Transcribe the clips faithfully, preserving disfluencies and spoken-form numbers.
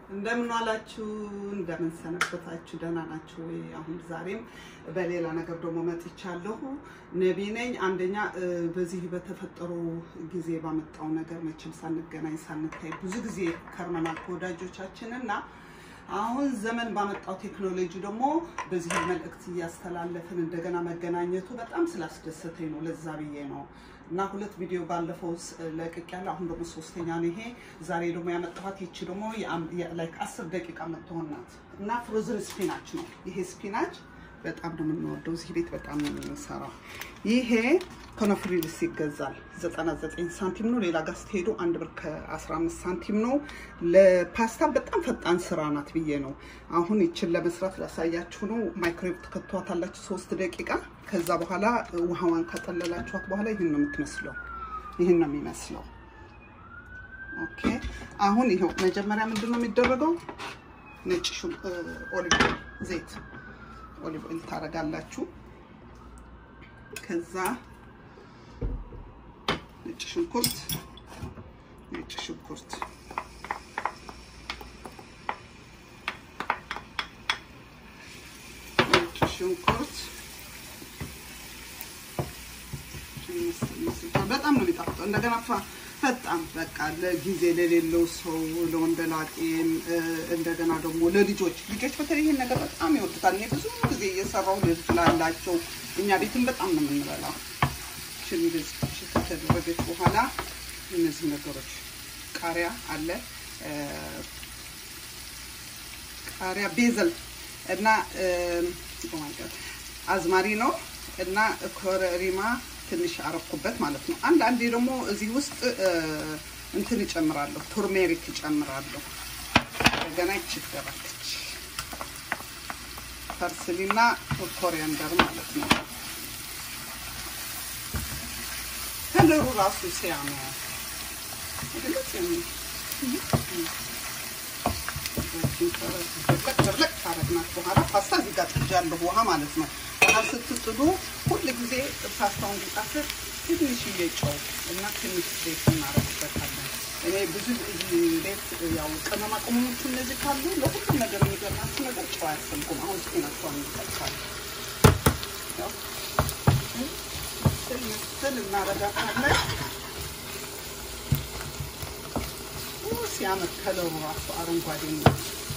እንደምን ዋላችሁ እንደምን ሰነበታችሁ ደህና ናችሁ ወይ? አሁን ዛሬም በሌላ ነገር ደግሞ መጥቻለሁ። ነቢ ነኝ። አንደኛ በዚህ በተፈጠሩ ጊዜ ባመጣው ነገር መቼም ሳንገናኝ ሳንታይ ብዙ ጊዜ ከርመናል ወዳጆቻችንና አሁን ዘመን ባመጣው ቴክኖሎጂ ደግሞ በዚህ መልእክት ያስተላለፈን እንደገና መገናኘቱ በጣም ስላስደሰተኝ ነው። ለዛ ብዬ ነው እና ሁለት ቪዲዮ ባለፈው ለቅቄያለሁ። አሁን ደግሞ ሶስተኛ ነው ይሄ። ዛሬ ደግሞ ያመጣኋት ይቺ ደግሞ ላይክ አስር ደቂቃ መጥቶናት እና ፍሮዝን ስፒናች ነው። ይሄ ስፒናች በጣም ነው የምንወደው። እዚህ ቤት በጣም ነው የምንሰራው። ይሄ ኮኖፍሪልስ ይገዛል ዘጠና ዘጠኝ ሳንቲም ነው። ሌላ ጋር ስትሄዱ አንድ ብር ከአስራ አምስት ሳንቲም ነው። ለፓስታ በጣም ፈጣን ስራ ናት ብዬ ነው። አሁን ይችን ለመስራት ላሳያችሁ ነው። ማይክሮዌቭ ተከቷታላችሁ ሶስት ደቂቃ። ከዛ በኋላ ውሃዋን ከጠለላችኋት በኋላ ይሄን ነው የምትመስለው። ይሄን ነው የሚመስለው። ኦኬ አሁን ይሄው መጀመሪያ ምንድነው የሚደረገው? ነጭ ሹም ኦሊቭ ዘይት ኦሊቭ ኦይል ታረጋላችሁ። ከዛ ነጭ ሽንኩርት ነጭ ሽንኩርት ነጭ ሽንኩርት በጣም ነው የሚጣፍጠው። እንደገና ፈጣን በቃ ለጊዜ ለሌለው ሰው ለወንደላጤም እንደገና ደግሞ ለልጆች ልጆች በተለይ ይሄን ነገር በጣም ይወዱታል። እኔ ብዙ ጊዜ እየሰራሁ ለልጅላላቸው እኛ ቤትም በጣም ነው የምንበላው። ሽንብዝ ከተደረገች በኋላ እነዚህ ነገሮች ቃሪያ አለ ቃሪያ ቤዘል እና አዝማሪ ነው እና ኮረሪማ ትንሽ አረኩበት ማለት ነው። አንድ አንዴ ደግሞ እዚህ ውስጥ እንትን እጨምራለሁ ቱርሜሪክ እጨምራለሁ። ገና ይችላልች ፐርስሊና ኮሪያንደር ማለት ነው። ከለሩ ራሱ ሲያምር እድልት ለቅ ታረግናት በኋላ ፓስታ እዚህ ጋር ጥጃለሁ ውሃ ማለት ነው። ውሃ ስትጥዱ ሁሉ ጊዜ ፓስታውን እንዲጣፍጥ ትንሽ እየጨው እና ትንሽ ዘይት እናረግበታለን። እኔ ብዙ ቤት ያው ቅመማ ቅመሞች እነዚህ ካሉ ለሁሉም ነገር የሚገርማችሁ ነገር ጨው አያስፈልጉም። አሁን ስናቸው እንጠጣለን። ያው ትንሽ እናረጋታለን። ሲያምር ከለሩ ራሱ አረንጓዴ ነው።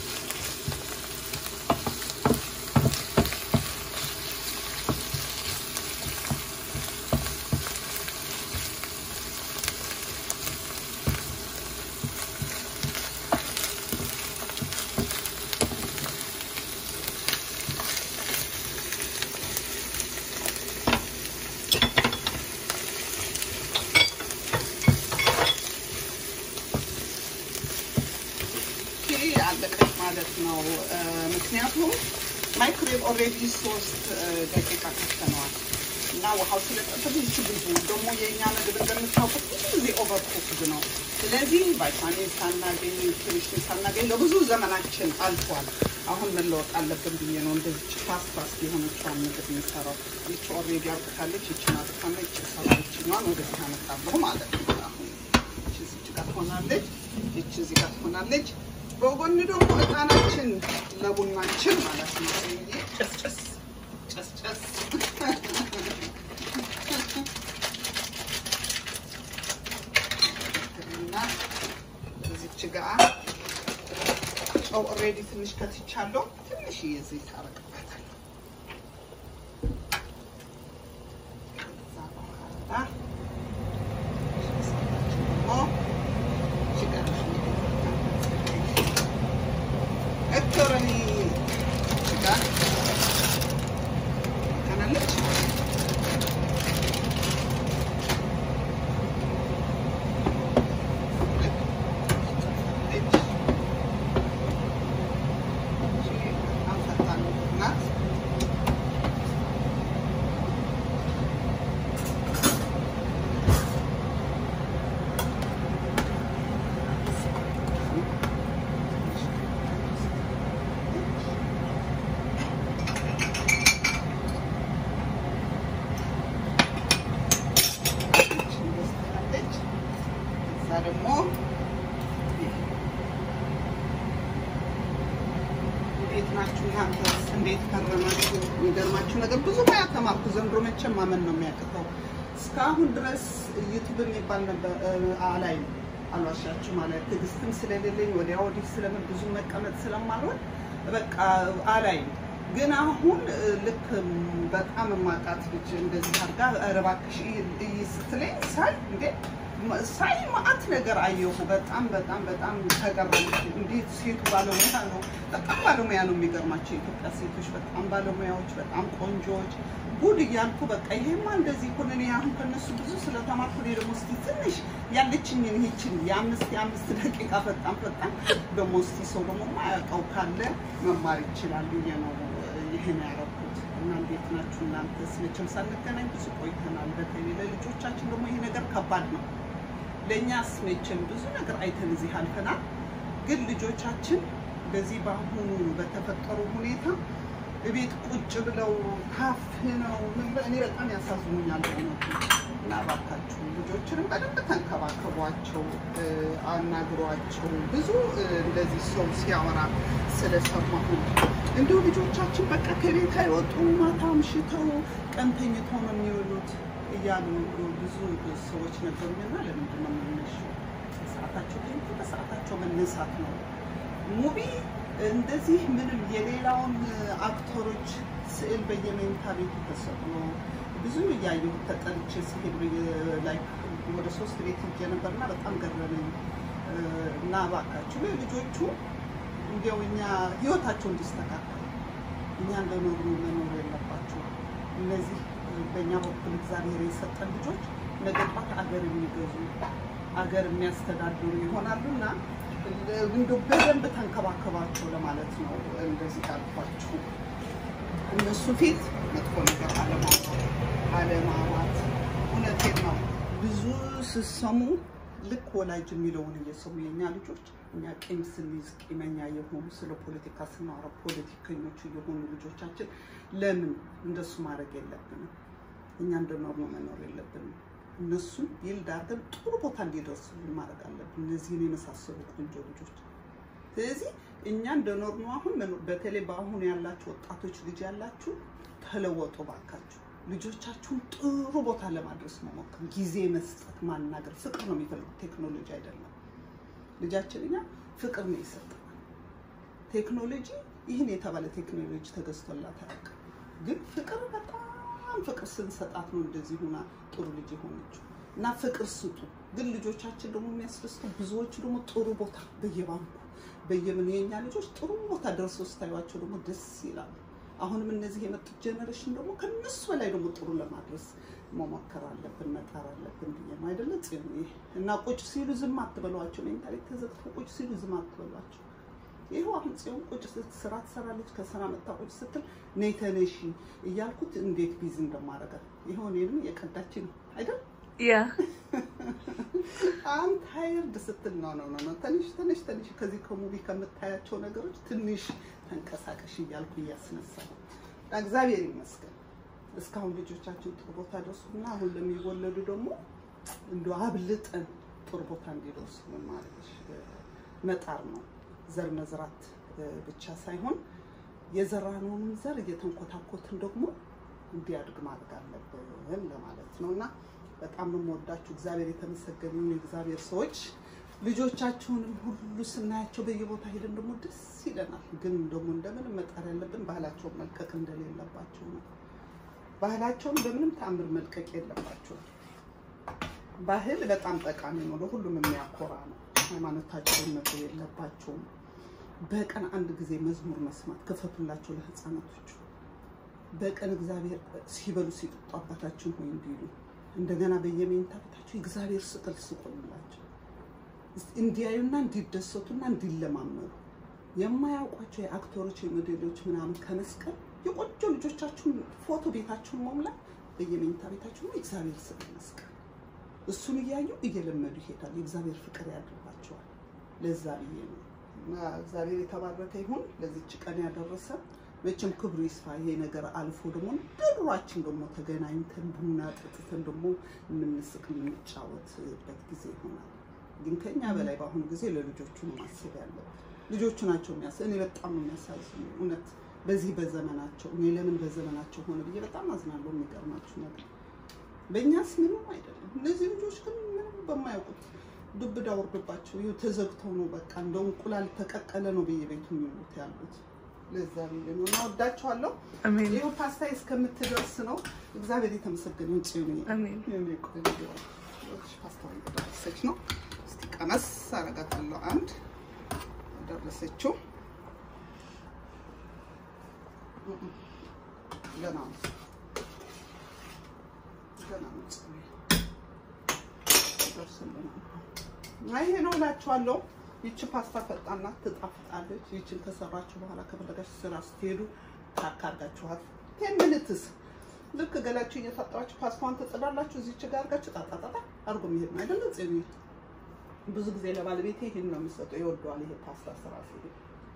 ማለት ነው ምክንያቱም ማይክሮዌቭ ኦሬዲ ሶስት ደቂቃ ከተነዋል እና ውሃው ስለጠበቀ ይችላል። ደግሞ የኛ ምግብ እንደምታውቁት ብዙ ጊዜ ኦቨርኩክድ ነው። ስለዚህ ቫይታሚን ሳናገኝ ኒውትሪሽን ሳናገኝ ለብዙ ዘመናችን አልፏል። አሁን መለወጥ አለብን ብዬ ነው እንደዚህ ፋስት ፋስት የሆነችውን ምግብ የምሰራው። ይቺ ኦሬዲ አውጥታለች። ይቺ ናትካለች ሰራች ነው ወደዚህ አመጣለሁ ማለት ነው። አሁን ይቺ እዚህ ጋር ሆናለች። ይቺ እዚህ ጋር ሆናለች። በጎን ደግሞ እጣናችን ለቡናችን ማለት ነው። ጨስ ጨስ ጨስ ጨስ እና እዚች ጋር ጨው ኦሬዲ ትንሽ ከትቻለሁ። ትንሽ ዘይት አረግበታለሁ። ናችሁ? እናንተስ እንዴት ከረማችሁ? የሚገርማችሁ ነገር ብዙ ሙያ ተማርኩ ዘንድሮ መቼም ማመን ነው የሚያቅተው። እስካሁን ድረስ ዩቲዩብ የሚባል ነበር አላይ አልዋሻችሁ ማለት ትዕግስትም ስለሌለኝ ወዲያ ወዲህ ስለምን ብዙ መቀመጥ ስለማልወድ በቃ አላይ ግን አሁን ልክ በጣም ማቃት ልጅ እንደዚህ አድርጋ ኧረ እባክሽ ስትለኝ ሳይ እንዴ ሳይ ማአት ነገር አየሁ። በጣም በጣም በጣም ተገረምኩ። እንዴት ሴቱ ባለሙያ ነው፣ በጣም ባለሙያ ነው። የሚገርማቸው ኢትዮጵያ ሴቶች በጣም ባለሙያዎች፣ በጣም ቆንጆዎች ጉድ እያልኩ በቃ ይሄማ እንደዚህ ሆነ። እኔ አሁን ከነሱ ብዙ ስለተማርኩ ደግሞ እስቲ ትንሽ ያለችኝን ይህችን የአምስት የአምስት ደቂቃ ፈጣን ፈጣን ደግሞ እስቲ ሰው ደግሞ ማያውቀው ካለ መማር ይችላል ብዬ ነው ይሄን ያደረኩት። እና እንዴት ናችሁ እናንተስ? መቼም ሳንገናኝ ብዙ ቆይተናል። በተለይ ለልጆቻችን ደግሞ ይሄ ነገር ከባድ ነው። ለኛስ መቼም ብዙ ነገር አይተን እዚህ አልፈናል። ግን ልጆቻችን በዚህ ባሁኑ በተፈጠሩ ሁኔታ ቤት ቁጭ ብለው ታፍነው እኔ በጣም ያሳዝኑኛል ነው። እና እባካችሁ ልጆችንም በደንብ ተንከባከቧቸው፣ አናግሯቸው። ብዙ እንደዚህ ሰው ሲያወራ ስለሰማሁ እንደው ልጆቻችን በቃ ከቤት አይወጡ ማታ አምሽተው ቀን ተኝተው ነው የሚውሉት እያሉ ብዙ ሰዎች ነበሩና ለምንድን ነው የምንነሳው? ሰዓታቸው ተኝቶ በሰዓታቸው መነሳት ነው። ሙቪ እንደዚህ ምንም የሌላውን አክተሮች ስዕል በየመኝታ ቤቱ ተሰቅሎ ብዙ ያየሁ ተጠልቼ ሲሄድ ላይ ወደ ሶስት ቤት ሄጄ ነበርና በጣም ገረመኝ። እና እባካችሁ ልጆቹ እንደው እኛ ህይወታቸው እንዲስተካከል እኛ እንደኖሩ መኖር የለባቸው። እነዚህ በእኛ በኩል እግዚአብሔር የሰጠን ልጆች ነገ ጧት አገር የሚገዙ አገር የሚያስተዳድሩ ይሆናሉና እንደው በደንብ ተንከባከባቸው ለማለት ነው እንደዚህ አልኳችሁ። እነሱ ፊት መጥፎ ነገር አለማውራት አለማውራት እውነቴን ነው። ብዙ ስሰሙ ልክ ወላጅ የሚለውን እየሰሙ የኛ ልጆች እኛ ቂም ስንይዝ ቂመኛ የሆኑ ስለ ፖለቲካ ስናወራ ፖለቲከኞች የሆኑ ልጆቻችን ለምን እንደሱ ማድረግ የለብንም? እኛ እንደኖር ነው መኖር የለብንም። እነሱ ይልዳርገን ጥሩ ቦታ እንዲደርሱ ማድረግ አለብን። እነዚህን የመሳሰሉ ቆንጆ ልጆች። ስለዚህ እኛ እንደኖር ነው አሁን በተለይ በአሁን ያላችሁ ወጣቶች ልጅ ያላችሁ ተለወጡ ባካችሁ። ልጆቻችሁን ጥሩ ቦታ ለማድረስ መሞከር፣ ጊዜ መስጠት፣ ማናገር። ፍቅር ነው የሚፈልጉት ቴክኖሎጂ አይደለም። ልጃችን እኛ ፍቅር ነው ይሰጣል። ቴክኖሎጂ ይህን የተባለ ቴክኖሎጂ ተገዝቶላት አያውቅም። ግን ፍቅር በጣም ፍቅር ስንሰጣት ነው እንደዚህ ሆና ጥሩ ልጅ ሆነችው። እና ፍቅር ስጡ። ግን ልጆቻችን ደግሞ የሚያስደስተው ብዙዎቹ ደግሞ ጥሩ ቦታ በየባንኩ በየምን የኛ ልጆች ጥሩ ቦታ ደርሰው ስታዩዋቸው ደግሞ ደስ ይላል። አሁንም እነዚህ የመጡት ጀነሬሽን ደግሞ ከነሱ በላይ ደግሞ ጥሩ ለማድረስ መሞከር አለብን፣ መጣር አለብን ብዬ ነው አይደለ? ጽኑ እና ቁጭ ሲሉ ዝም አትበሏቸው። ሜንታሊቲ ተዘግቶ ቁጭ ሲሉ ዝም አትበሏቸው። ይሄው አሁን ጽኑ ቁጭ ስትሰራ ትሰራለች። ከስራ መጣ ቁጭ ስትል ነይ ተነሺ እያልኩት እንዴት ቢዚ እንደማረጋት ይሄው እኔንም የቀዳች ነው አይደል? ያ አም ታይርድ ስትል ነው ነው ነው ተንሽ ተንሽ ተንሽ ከዚህ ከሙቪ ከምታያቸው ነገሮች ትንሽ ተንቀሳቀሽ እያልኩ እያስነሳው እግዚአብሔር ይመስገን እስካሁን ልጆቻችን ጥሩ ቦታ ደርሱና አሁን ለሚወለዱ ደግሞ እንደው አብልጠን ጥሩ ቦታ እንዲደርሱ ማለት መጣር ነው። ዘር መዝራት ብቻ ሳይሆን የዘራነውን ዘር እየተንኮታኮትን ደግሞ እንዲያድግ ማድረግ አለብን ለማለት ነውና በጣም ነው የምወዳችሁ። እግዚአብሔር የተመሰገነ ይሁን። እግዚአብሔር ሰዎች ልጆቻቸውንም ሁሉ ስናያቸው በየቦታ ሄደን ደግሞ ደስ ይለናል። ግን ደግሞ እንደምን መጣር ያለብን ባህላቸውን መልቀቅ እንደሌለባቸው ነው። ባህላቸውን በምንም ተአምር መልቀቅ የለባቸው። ባህል በጣም ጠቃሚ ነው፣ ለሁሉም የሚያኮራ ነው። ሃይማኖታቸውን መተው የለባቸው። በቀን አንድ ጊዜ መዝሙር መስማት ከፈቱላቸው ለህፃናቶቹ። በቀን እግዚአብሔር ሲበሉ ሲጠጡ አባታችን ሆይ እንዲሉ እንደገና በየመኝታ ቤታቸው እግዚአብሔር ስቅል ስቆላቸው እንዲያዩና እንዲደሰቱና እንዲለማመዱ የማያውቋቸው የአክተሮች የሞዴሎች ምናምን ከመስቀል የቆጆ ልጆቻችሁን ፎቶ ቤታችሁን መሙላት በየመኝታ ቤታችሁ ነው እግዚአብሔር ስቅል መስቀል እሱን እያዩ እየለመዱ ይሄዳል። እግዚአብሔር ፍቅር ያድርባቸዋል። ለዛ ብዬ ነው እና እግዚአብሔር የተባረከ ይሁን ለዚች ቀን ያደረሰ መቼም ክብሩ ይስፋ። ይሄ ነገር አልፎ ደግሞ ድሯችን ደግሞ ተገናኝተን ቡና ጠጥተን ደግሞ የምንስቅ የምንጫወትበት ጊዜ ይሆናል። ግን ከኛ በላይ በአሁኑ ጊዜ ለልጆቹ ነው ማሰብ ያለብን። ልጆቹ ናቸው የሚያስ እኔ በጣም ነው የሚያሳዝኑ እውነት በዚህ በዘመናቸው እኔ ለምን በዘመናቸው ሆነ ብዬ በጣም አዝናለሁ የሚገርማችሁ ነገር በእኛስ ምንም አይደለም እነዚህ ልጆች ግን ምንም በማያውቁት ዱብዳ ወርዶባቸው ይኸው ተዘግተው ነው በቃ እንደው እንቁላል ተቀቀለ ነው በየቤቱ የሚሉት ያሉት ለዛ ቢል ነው እና ወዳቸዋለሁ አሜን ይኸው ፓስታ እስከምትደርስ ነው እግዚአብሔር የተመሰገነ ይሁን አሜን የሚቆይ ነው ፓስታ ይደርሰች ነው እስቲ ቀመስ አረጋታለሁ አንድ ደረሰችው ገና ገና ደርሰልና አይ ነው ላችኋለሁ ይቺ ፓስታ ፈጣና ትጣፍጣለች ይቺን ተሰራችሁ በኋላ ከፈለጋችሁ ስራ ስትሄዱ ታካርጋችኋት ten minutes ልክ ገላችሁ እየፈጣችሁ ፓስታውን ተጸዳላችሁ እዚች ጋር አርጋችሁ ጣጣጣጣ አርጉ የሚሄድ ነው አይደል ጽኒ ብዙ ጊዜ ለባለቤቴ ይሄን ነው የሚሰጠው ይወደዋል ይሄ ፓስታ ስራ ሲል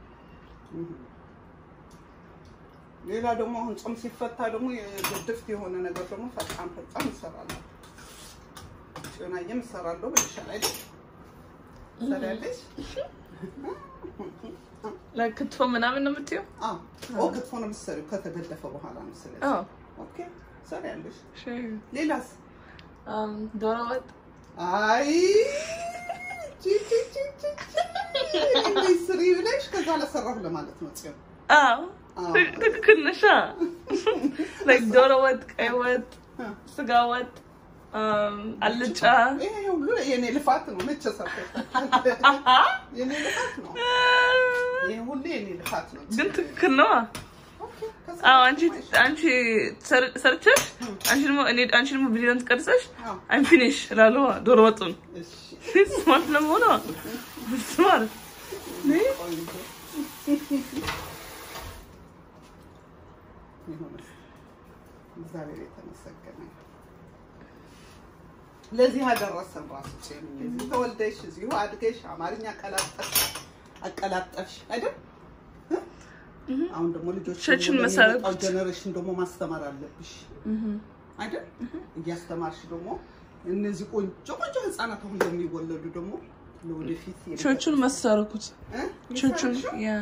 ሌላ ደግሞ አሁን ጾም ሲፈታ ደግሞ የድፍት የሆነ ነገር ደግሞ ፈጣን ፈጣን ይሰራል ጭና የምሰራለው በሻል አይደል ሰራለሽ ለክትፎ ምናምን ነው የምትይው አዎ ኦ ክትፎ ነው የምትሰሪው ከተገደፈ በኋላ ነው ስለዚህ አዎ ኦኬ ሰራለሽ እሺ ሌላስ አም ዶሮ ወጥ አይ ቺ ቺ ቺ ቺ ስሪ ብለሽ ከዛ ለሰራሁ ለማለት ነው ጽዮን አዎ ትክክልነሽ like ዶሮ ወጥ ቀይ ወጥ ስጋ ወጥ um አልጫ ይሄ ሁሉ የኔ ልፋት ነው መቼ ሰርተሽ የኔ ልፋት ነው ይሄ ሁሉ የኔ ልፋት ነው ግን ትክክል ነው አዎ አንቺ አንቺ ሰርተሽ አንቺ ደግሞ እኔ አንቺ ደግሞ ቪዲዮን ትቀርጸሽ I'm finish ላሉ ዶሮ ወጡን እሺ ስማርት ነው ሆኖ ስማርት ነይ እግዚአብሔር የተመሰገነ ለዚህ አደረሰን ራሱ ጨምኝ ተወልደሽ እዚሁ አድገሽ አማርኛ ቀላጠሽ አቀላጠፍሽ አይደል አሁን ደግሞ ልጆች ቸችን መሰረት ጀነሬሽን ደግሞ ማስተማር አለብሽ አይደል እያስተማርሽ ደግሞ እነዚህ ቆንጆ ቆንጆ ህፃናት አሁን የሚወለዱ ደግሞ ለወደፊት ቸችን መሰረኩት ቸችን ያ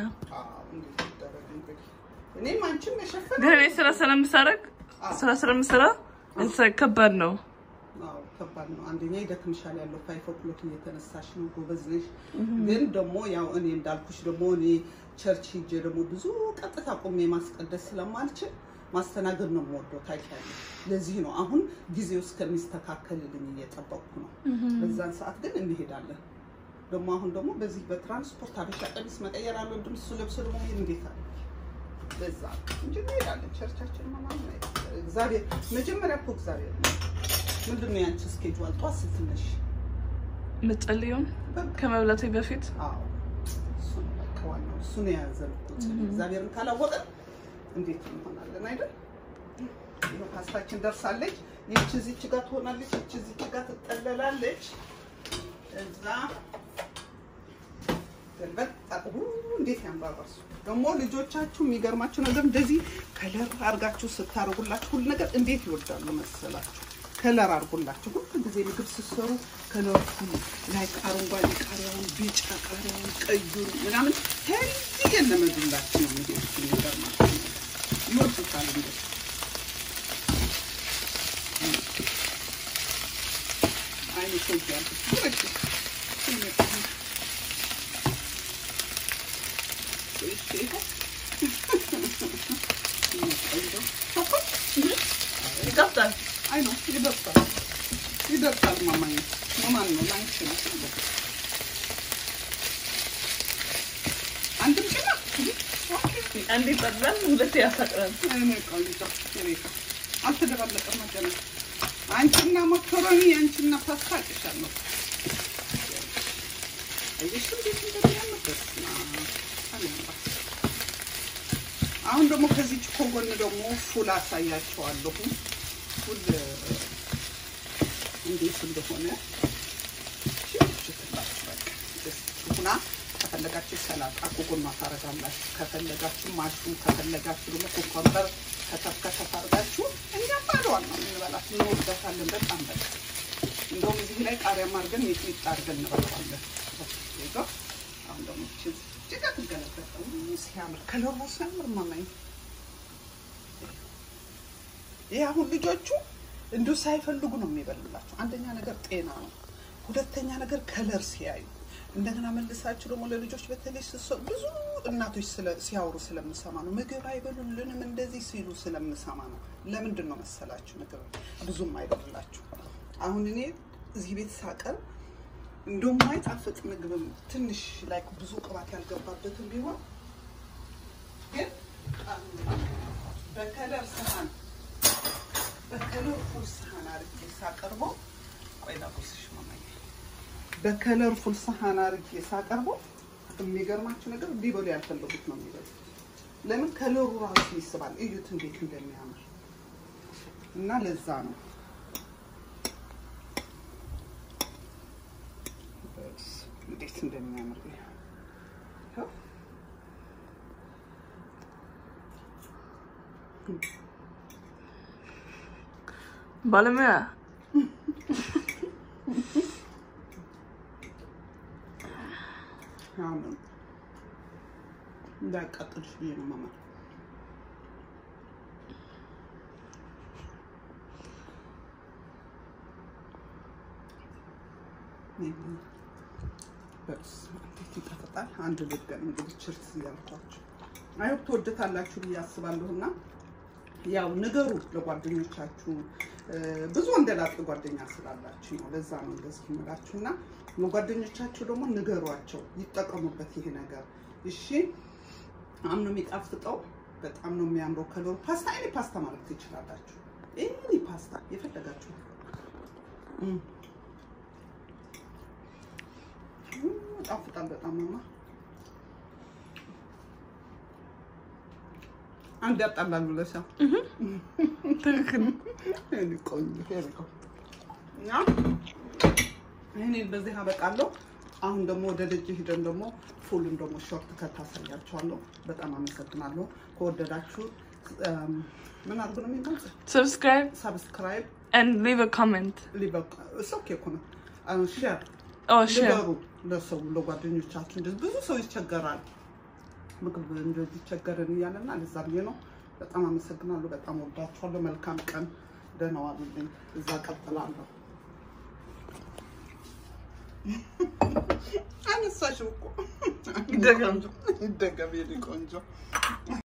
እኔ ማንቺም የሸፈነ ግን እኔ ስራ ስለምሰረክ ስራ ስለምሰራ እንሰ ከባድ ነው አዎ ከባድ ነው አንደኛ ይደክምሻል ያለው ፋይቭ ኦክሎክ እየተነሳሽ ነው ጎበዝ ነሽ ግን ደግሞ ያው እኔ እንዳልኩሽ ደግሞ እኔ ቸርች ሂጄ ደግሞ ብዙ ቀጥታ ቆሜ ማስቀደስ ስለማልችል ማስተናገድ ነው የምወደው ታውቂያለሽ ለዚህ ነው አሁን ጊዜው እስከሚስተካከልልኝ እየጠበቅኩ ነው በዛን ሰዓት ግን እንሄዳለን ደግሞ አሁን ደግሞ በዚህ በትራንስፖርት አበሻ ቀሚስ መቀየር አለው እንድም እሱ ለብሶ ደግሞ ይሄን እንዴት አለ በዛ እንጂ እንሄዳለን ቸርቻችን ማማን ነው እግዚአብሔር መጀመሪያ እኮ እግዚአብሔር ምንድነው ያንቺ ስኬጁል ጧት ስትነሽ መጸልዩን ከመብላቴ በፊት አዎ እሱ ነው እሱ ነው ያዘልኩት እግዚአብሔርን ካላወቀ እንዴት እንሆናለን አይደል ይሄ ፓስታችን ደርሳለች ይቺ እዚች ጋር ትሆናለች ይቺ እዚች ጋር ትጠለላለች እዛ ገልበት አጥቡ እንዴት ያምራራሱ ደግሞ ልጆቻችሁ የሚገርማችሁ ነገር እንደዚህ ከለር አርጋችሁ ስታረጉላችሁ ሁሉ ነገር እንዴት ይወዳሉ መሰላችሁ ከለር አርጉላችሁ ሁሉ ጊዜ ምግብ ሲሰሩ ከለር ላይክ አረንጓዴ ቃሪያውን ቢጫ ቃሪያውን ቀዩን ምናምን ሄልዚ የለመዱላችሁ ነው የሚሄዱት የሚገርማችሁ ይወዱታል እንደዚህ አይኔ ተውያለሁ ወረች ይጣፍጣል አይ ነው ይደርሳል ይደርሳል ማማዬ ማማን ነው ላንቺ ነው አንድ ብቻ አንዴ ጠብቀን ሁለቴ ያፈጥራል እኔ ቆንጆ ነው አልተደባለቀም ማለት ነው አንቺና መኮረኒ አንቺና ፓስታ አጥሻለሁ አይሽ እንዴት እንደሚያምርበት አሁን ደግሞ ከዚህ ኮንጎን ደግሞ ፉል አሳያችኋለሁ ፉል እንዴት እንደሆነ ሹና ከፈለጋችሁ ሰላጣ ኮኮና ታረጋላችሁ ከፈለጋችሁ ማሽሩም ከፈለጋችሁ ደግሞ ኮኮምበር ከተከተ ታርጋችሁ እኛ ባሏል ነው እንበላት እንወዳታለን በጣም በጣም እንደውም እዚህ ላይ ቃሪያ ማርገን የጥይት አርገን እንበላለን ይሄ አሁን ደግሞ ቺዝ እዚህ ጋር ትገለበጠው ሲያምር ከለሩ ሲያምር ማማዬ ይሄ አሁን ልጆቹ እንዱ ሳይፈልጉ ነው የሚበሉላችሁ አንደኛ ነገር ጤና ነው ሁለተኛ ነገር ከለር ሲያዩ እንደገና መልሳችሁ ደግሞ ለልጆች በተለይ ብዙ እናቶች ስለ ሲያወሩ ስለምሰማ ነው ምግብ አይበሉልንም እንደዚህ ሲሉ ስለምሰማ ነው ለምንድን ነው መሰላችሁ ምግብ ብዙም አይበሉላችሁ አሁን እኔ እዚህ ቤት ሳቀር እንደውም ማይጣፍጥ ምግብ ትንሽ ላይክ ብዙ ቅባት ያልገባበትም ቢሆን ግን በከለር ሰሃን በከለር ፉል ሰሃን አድርጌ ሳቀርበው ቆይ ላቁስሽ ማማዬ በከለር ፉል ሰሃን አድርጌ ሳቀርበው የሚገርማችሁ ነገር ቢበሉ ያልፈለጉት ነው የሚበሉ ለምን ከለሩ ራሱ ይስባል እዩት እንዴት እንደሚያምር እና ለዛ ነው እንዴት እንደሚያምር ነው ባለሙያ አሁን እንዳቃጥልሽ ብዬ ነው ማማ በስ እንዴት ይጣፍጣል አንድ ልገን እንግዲህ ችርስ ያልኳችሁ አይሆፕ ትወደታላችሁ ብዬ አስባለሁና ያው ንገሩ ለጓደኞቻችሁ ብዙ እንደላጥ ጓደኛ ስላላችሁ ነው ለዛ ነው እንደዚህ የምላችሁና ለጓደኞቻችሁ ደግሞ ንገሯቸው ይጠቀሙበት ይሄ ነገር እሺ አምኖ የሚጣፍጠው በጣም ነው የሚያምረው ከለሩ ፓስታ አይኔ ፓስታ ማለት ትችላላችሁ እኔ ፓስታ የፈለጋችሁ እም ጣፍጣል በጣም ማማ አንድ ያጣላሉ ለሳ ትክክል እኔ ቆንጆ ሄርኮ ያ እኔ በዚህ አበቃለሁ አሁን ደግሞ ወደ ልጅ ሄደን ደግሞ ፉልን ደግሞ ሾርት ከታሳያችኋለሁ በጣም አመሰግናለሁ ከወደዳችሁ ምን አድርጉ ነው የሚባል subscribe subscribe and leave a comment leave a it's okay ኮነ share oh share ለሰው ለጓደኞቻችሁ እንደዚህ ብዙ ሰው ይቸገራል ምግብ እንደዚህ ይቸገራል ይያለና ለዛ ብዬ ነው በጣም አመሰግናለሁ በጣም ወዳችኋለሁ መልካም ቀን ደህና ዋሉልኝ እዛ ቀጥላለሁ አነሳሽው እኮ ደጋም ደጋም ይልቆንጆ